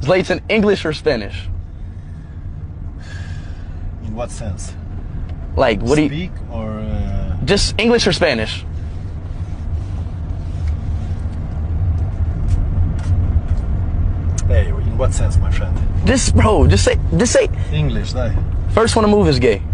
translates in English or Spanish? In what sense? Like, what do you... Speak or... Just English or Spanish? Hey, in what sense, my friend? Just say... English, dai. First one to move is gay.